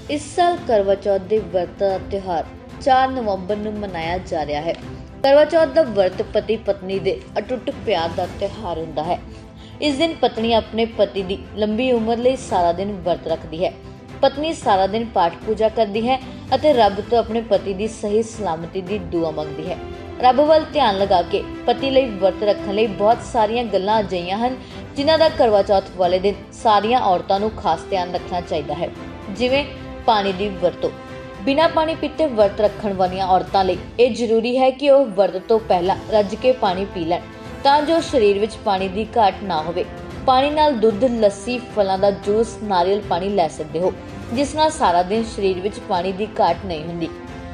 इस साल करवा चौथ के व्रत का त्यौहार 4 नवंबर ਨੂੰ मनाया जा रहा है। करवा चौथ का व्रत पति पत्नी के अटुट प्यार का त्यौहार होता है। इस दिन पत्नी अपने पति की लंबी उम्र लिए सारा दिन व्रत रखती है। पत्नी सारा दिन पाठ पूजा करती है और रब तो अपने पति की सही सलामती की दुआ मंगती है। रब वाल ध्यान लगा के पति लिए व्रत रखने लिए बहुत सारिया गल्लां अजिहियां हन जिन्हां दा करवा चौथ वाले दिन सारिया औरतों को खास ध्यान रखना चाहिए है। जिवें पानी की वरतों, बिना पानी पीते व्रत रखण वालियां औरतां लई यह जरूरी है कि वह व्रत तो पहला रज के पानी पी लैण तां जो शरीर विच पानी की घाट ना होवे। पानी नाल दुध, लस्सी, फलां दा जूस, नारियल पानी लै सकदे हो जिस नाल सारा दिन शरीर विच पानी की घाट नहीं हुंदी।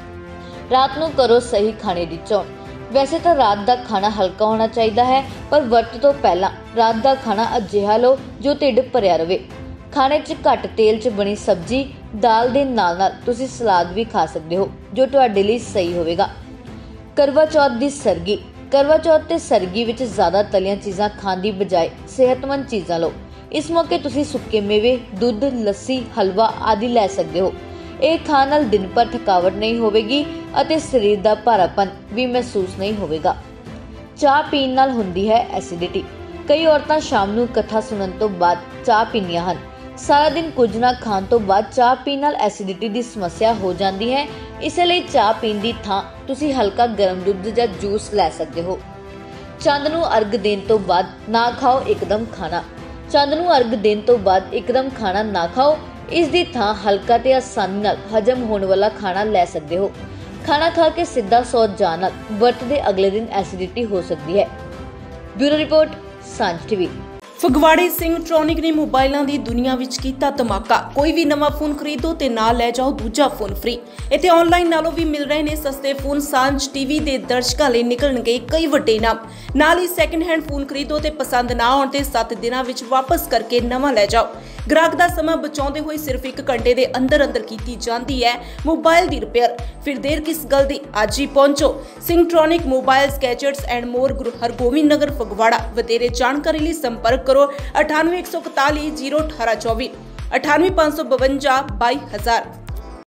रात नूं करो सही खाने की चोण। वैसे तो रात का खाना हल्का होना चाहिए है, पर व्रत तो पहला रात का खाना अजिहा लो जो ढिड भरिया रहे। खाने च घट तेल च बनी सब्जी, दाल दे नाल नाल तुसी सलाद भी खा सकते हो जो तुहाडे लई सही होवेगा। करवा चौथ की सरगी। करवा चौथ ते सरगी विच ज़्यादा तलियां चीज़ां खाण दी बजाय सेहतमंद चीज़ां लो। इस मौके तुसी सुक्के मेवे, दूध, लस्सी, हलवा आदि लै सकते हो। ਇਹ ਖਾਣ ਨਾਲ दिन भर थकावट नहीं होवेगी ਅਤੇ शरीर का भारापन भी महसूस नहीं होवेगा। चाह पीण नाल हुंदी है एसिडिटी। कई औरतां शाम नूं कथा सुनन तो बाद चाह पींदियां हन। सारा दिन कुछ ना खाण तो बाद चाह पीण नाल एसिडिटी की समस्या हो जाती है। इसलिए चाह पीण की थां तुसीं हल्का गर्म दुध या जूस लै सकते हो। चंद नूं अर्घ देण तो बाद ना खाओ एकदम खाना। चंद नूं अर्घ देण तो बाद एकदम खाना ना खाओ। इस दी थां हल्का ते आसानी नाल हजम होने वाला खाना लै सकते हो। खाना खा के सीधा सौ जाण नाल व्रत दे अगले दिन एसिडिटी हो सकती है। Bureau report, Saanjh TV. फगवाड़े सिंगट्रॉनिक ने मोबाइलों की दुनिया विच कीता धमाका। कोई भी नवा फोन खरीदो ते नाल लै जाओ दूजा फोन फ्री। इत्थे ऑनलाइन नालों भी मिल रहे ने सस्ते फोन। सांझ टीवी के दर्शकों लिए निकलणगे कई वड्डे इनाम। नाल ही सैकेंड हैंड फोन खरीदो ते पसंद ना आउण ते 7 दिनां विच वापस करके नवा लै जाओ। ग्राहक का समा बचाते हुए सिर्फ 1 घंटे के अंदर अंदर की जाती है मोबाइल की रिपेयर। फिर देर किस गल दी, अज ही पहुंचो Singtronic mobiles, gadgets and more, Guru Hargobind नगर फगवाड़ा। वधेरे जानकारी लिए संपर्क करो 98 141 018 24 98 552 22000।